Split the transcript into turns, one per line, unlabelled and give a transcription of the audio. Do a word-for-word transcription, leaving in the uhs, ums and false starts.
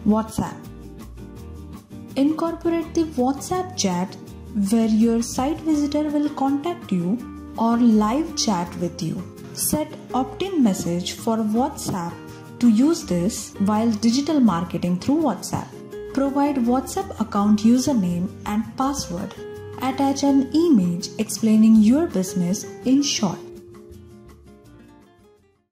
WhatsApp. Incorporate the WhatsApp chat where your site visitor will contact you or live chat with you. Set opt-in message for WhatsApp to use this while digital marketing through WhatsApp. Provide WhatsApp account username and password. Attach an image explaining your business in short.